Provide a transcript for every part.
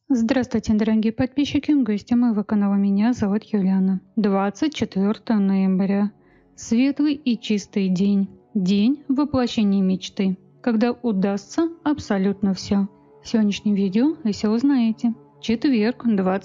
Здравствуйте, дорогие подписчики, гости моего канала. Меня зовут Юлиана. 24 ноября. Светлый и чистый день. День воплощения мечты, когда удастся абсолютно все. В сегодняшнем видео вы все узнаете. Четверг,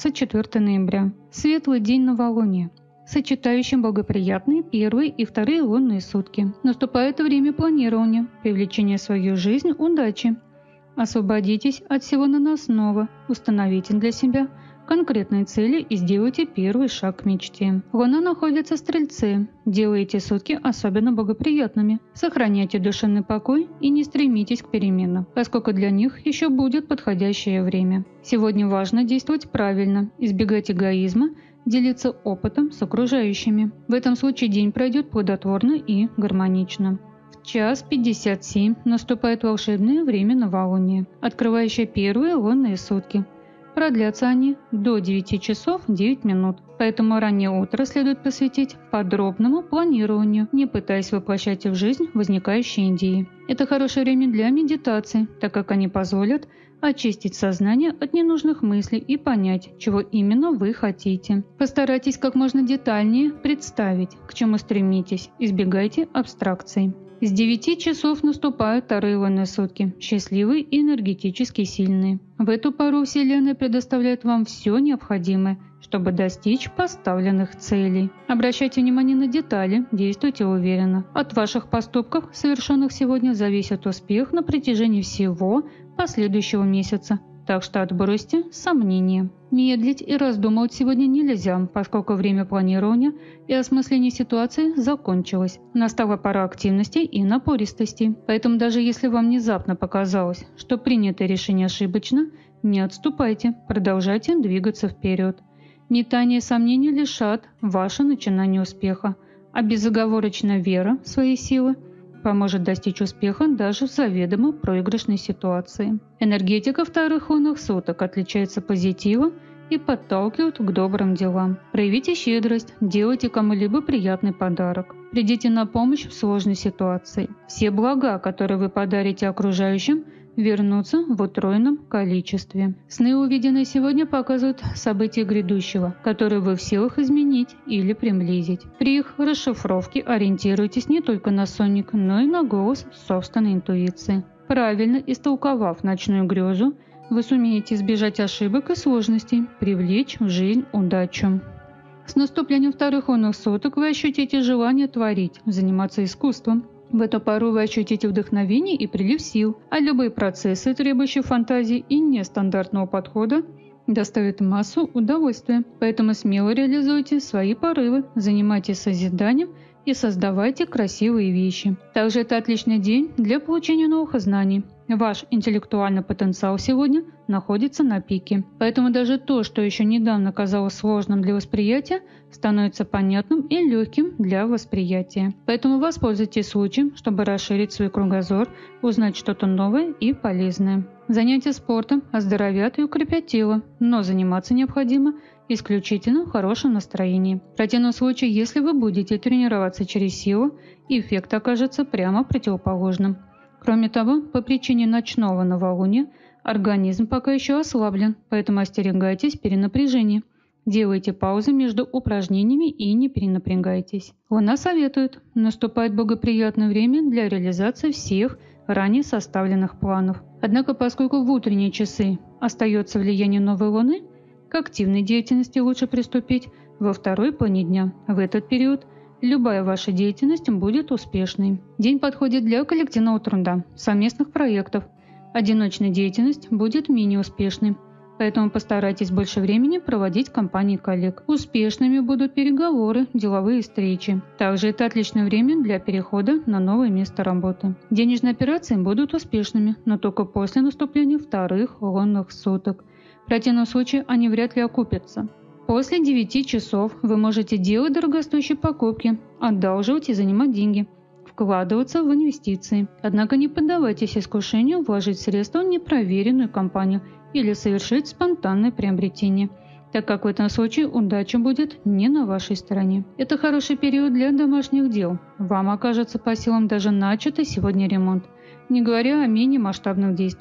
24 ноября. Светлый день новолуния, сочетающий благоприятные первые и вторые лунные сутки. Наступает время планирования, привлечения в свою жизнь удачи. Освободитесь от всего наносного, установите для себя конкретные цели и сделайте первый шаг к мечте. Луна находится в Стрельце. Делайте сутки особенно благоприятными. Сохраняйте душевный покой и не стремитесь к переменам, поскольку для них еще будет подходящее время. Сегодня важно действовать правильно, избегать эгоизма, делиться опытом с окружающими. В этом случае день пройдет плодотворно и гармонично. Час 57 наступает волшебное время новолуния, открывающее первые лунные сутки. Продлятся они до 9 часов 9 минут, поэтому раннее утро следует посвятить подробному планированию, не пытаясь воплощать в жизнь возникающие идеи. Это хорошее время для медитации, так как они позволят очистить сознание от ненужных мыслей и понять, чего именно вы хотите. Постарайтесь как можно детальнее представить, к чему стремитесь, избегайте абстракций. С 9 часов наступают вторые лунные сутки, счастливые и энергетически сильные. В эту пору Вселенная предоставляет вам все необходимое, чтобы достичь поставленных целей. Обращайте внимание на детали, действуйте уверенно. От ваших поступков, совершенных сегодня, зависит успех на протяжении всего последующего месяца. Так что отбросьте сомнения. Медлить и раздумывать сегодня нельзя, поскольку время планирования и осмысления ситуации закончилось. Настала пора активности и напористости. Поэтому даже если вам внезапно показалось, что принятое решение ошибочно, не отступайте, продолжайте двигаться вперед. Метания и сомнения лишат ваше начинание успеха, а безоговорочная вера в свои силы поможет достичь успеха даже в заведомо проигрышной ситуации. Энергетика вторых лунных суток отличается позитивом и подталкивает к добрым делам. Проявите щедрость, делайте кому-либо приятный подарок. Придите на помощь в сложной ситуации. Все блага, которые вы подарите окружающим, вернутся в утроенном количестве. Сны, увиденные сегодня, показывают события грядущего, которые вы в силах изменить или приблизить. При их расшифровке ориентируйтесь не только на сонник, но и на голос собственной интуиции. Правильно истолковав ночную грезу, вы сумеете избежать ошибок и сложностей, привлечь в жизнь удачу. С наступлением вторых лунных суток вы ощутите желание творить, заниматься искусством. В эту пору вы ощутите вдохновение и прилив сил, а любые процессы, требующие фантазии и нестандартного подхода, доставят массу удовольствия. Поэтому смело реализуйте свои порывы, занимайтесь созиданием и создавайте красивые вещи. Также это отличный день для получения новых знаний. Ваш интеллектуальный потенциал сегодня находится на пике. Поэтому даже то, что еще недавно казалось сложным для восприятия, становится понятным и легким для восприятия. Поэтому воспользуйтесь случаем, чтобы расширить свой кругозор, узнать что-то новое и полезное. Занятия спортом оздоровят и укрепят тело, но заниматься необходимо исключительно в хорошем настроении. В противном случае, если вы будете тренироваться через силу, эффект окажется прямо противоположным. Кроме того, по причине ночного новолуния организм пока еще ослаблен, поэтому остерегайтесь перенапряжения. Делайте паузы между упражнениями и не перенапрягайтесь. Луна советует: наступает благоприятное время для реализации всех ранее составленных планов. Однако, поскольку в утренние часы остается влияние новой Луны, к активной деятельности лучше приступить во второй половине дня. В этот период любая ваша деятельность будет успешной. День подходит для коллективного труда, совместных проектов. Одиночная деятельность будет менее успешной, поэтому постарайтесь больше времени проводить в компании коллег. Успешными будут переговоры, деловые встречи. Также это отличное время для перехода на новое место работы. Денежные операции будут успешными, но только после наступления вторых лунных суток. В противном случае они вряд ли окупятся. После 9 часов вы можете делать дорогостоящие покупки, одалживать и занимать деньги, вкладываться в инвестиции. Однако не поддавайтесь искушению вложить средства в непроверенную компанию или совершить спонтанное приобретение, так как в этом случае удача будет не на вашей стороне. Это хороший период для домашних дел. Вам окажется по силам даже начатый сегодня ремонт, не говоря о менее масштабных действиях.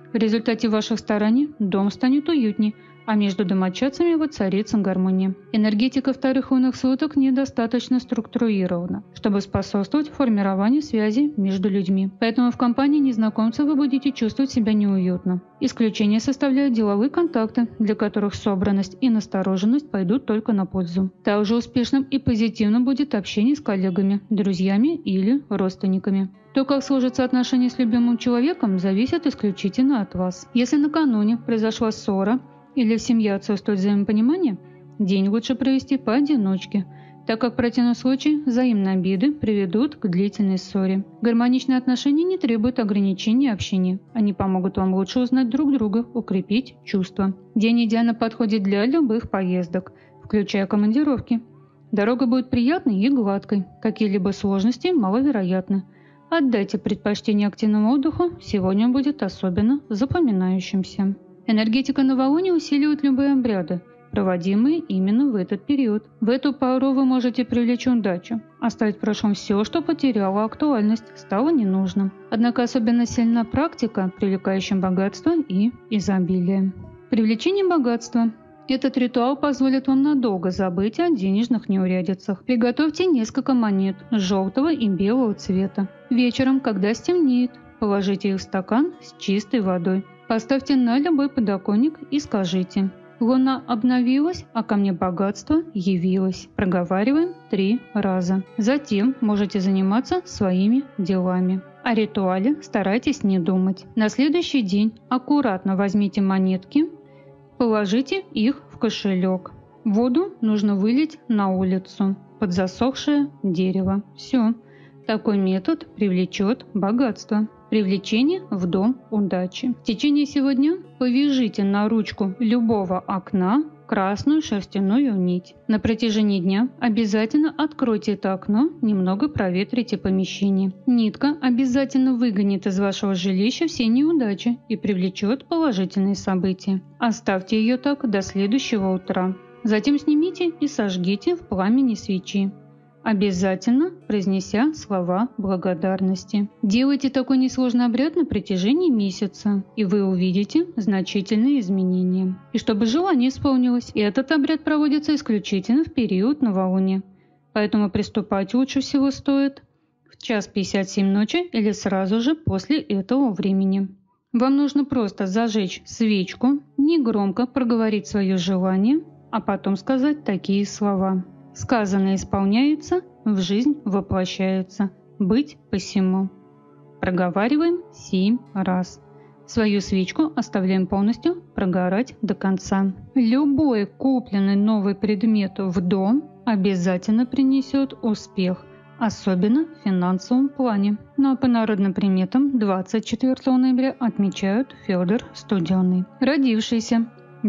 В результате ваших стараний дом станет уютнее, а между домочадцами воцарится гармония. Энергетика вторых лунных суток недостаточно структурирована, чтобы способствовать формированию связей между людьми. Поэтому в компании незнакомцев вы будете чувствовать себя неуютно. Исключение составляют деловые контакты, для которых собранность и настороженность пойдут только на пользу. Также успешным и позитивным будет общение с коллегами, друзьями или родственниками. То, как сложатся отношения с любимым человеком, зависит исключительно от вас. Если накануне произошла ссора или в семье отсутствует взаимопонимание, день лучше провести поодиночке, так как в противном случае взаимные обиды приведут к длительной ссоре. Гармоничные отношения не требуют ограничения общения. Они помогут вам лучше узнать друг друга, укрепить чувства. День идеально подходит для любых поездок, включая командировки. Дорога будет приятной и гладкой, какие-либо сложности маловероятны. Отдайте предпочтение активному отдыху, сегодня он будет особенно запоминающимся. Энергетика новолуния усиливает любые обряды, проводимые именно в этот период. В эту пору вы можете привлечь удачу, оставить в прошлом все, что потеряло актуальность, стало ненужным. Однако особенно сильна практика, привлекающая богатство и изобилие. Привлечение богатства. Этот ритуал позволит вам надолго забыть о денежных неурядицах. Приготовьте несколько монет желтого и белого цвета. Вечером, когда стемнеет, положите их в стакан с чистой водой. Поставьте на любой подоконник и скажите: «Луна обновилась, а ко мне богатство явилось». Проговариваем 3 раза. Затем можете заниматься своими делами. О ритуале старайтесь не думать. На следующий день аккуратно возьмите монетки, положите их в кошелек. Воду нужно вылить на улицу, под засохшее дерево. Все. Такой метод привлечет богатство. Привлечение в дом удачи. В течение всего дня повяжите на ручку любого окна красную шерстяную нить. На протяжении дня обязательно откройте это окно, немного проветрите помещение. Нитка обязательно выгонит из вашего жилища все неудачи и привлечет положительные события. Оставьте ее так до следующего утра. Затем снимите и сожгите в пламени свечи, обязательно произнеся слова благодарности. Делайте такой несложный обряд на протяжении месяца, и вы увидите значительные изменения. И чтобы желание исполнилось, этот обряд проводится исключительно в период новолуния. Поэтому приступать лучше всего стоит в 1:57 ночи или сразу же после этого времени. Вам нужно просто зажечь свечку, негромко проговорить свое желание, а потом сказать такие слова: «Сказанное исполняется, в жизнь воплощается, быть посему». Проговариваем 7 раз. Свою свечку оставляем полностью прогорать до конца. Любой купленный новый предмет в дом обязательно принесет успех, особенно в финансовом плане. Ну а по народным приметам 24 ноября отмечают Федор Студенный. Родившиеся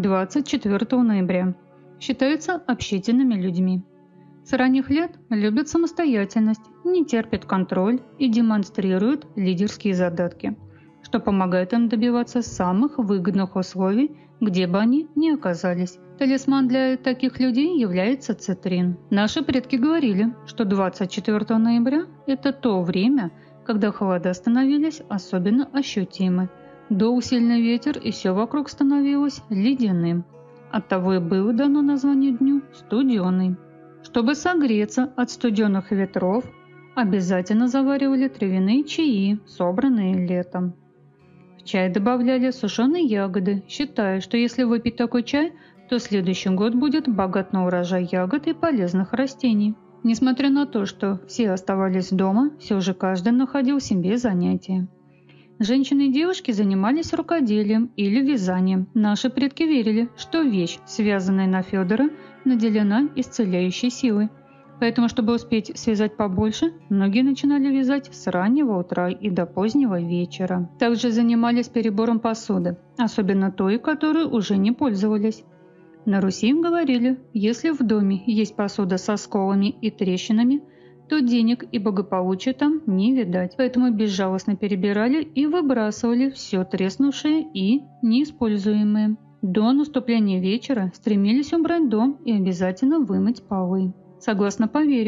24 ноября считаются общительными людьми. С ранних лет любят самостоятельность, не терпят контроль и демонстрируют лидерские задатки, что помогает им добиваться самых выгодных условий, где бы они ни оказались. Талисман для таких людей является цитрин. Наши предки говорили, что 24 ноября – это то время, когда холода становились особенно ощутимы. Дул сильный ветер, и все вокруг становилось ледяным. Оттого и было дано название дню «Студеный». Чтобы согреться от студеных ветров, обязательно заваривали травяные чаи, собранные летом. В чай добавляли сушеные ягоды, считая, что если выпить такой чай, то следующий год будет богат на урожай ягод и полезных растений. Несмотря на то, что все оставались дома, все же каждый находил себе занятие. Женщины и девушки занимались рукоделием или вязанием. Наши предки верили, что вещь, связанная на Федора, наделена исцеляющей силой. Поэтому, чтобы успеть связать побольше, многие начинали вязать с раннего утра и до позднего вечера. Также занимались перебором посуды, особенно той, которой уже не пользовались. На Руси им говорили, если в доме есть посуда со сколами и трещинами, то денег и благополучия там не видать. Поэтому безжалостно перебирали и выбрасывали все треснувшее и неиспользуемое. До наступления вечера стремились убрать дом и обязательно вымыть полы. Согласно поверью,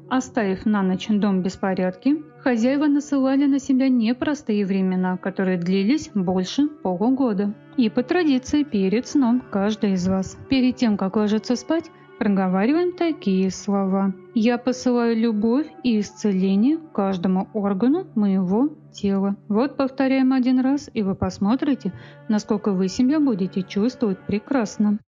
Оставив на ночь дом в беспорядке, хозяева насылали на себя непростые времена, которые длились больше полугода. И по традиции перед сном каждый из вас, перед тем, как ложиться спать, проговариваем такие слова. «Я посылаю любовь и исцеление каждому органу моего тела». Вот повторяем один раз, и вы посмотрите, насколько вы себя будете чувствовать прекрасно.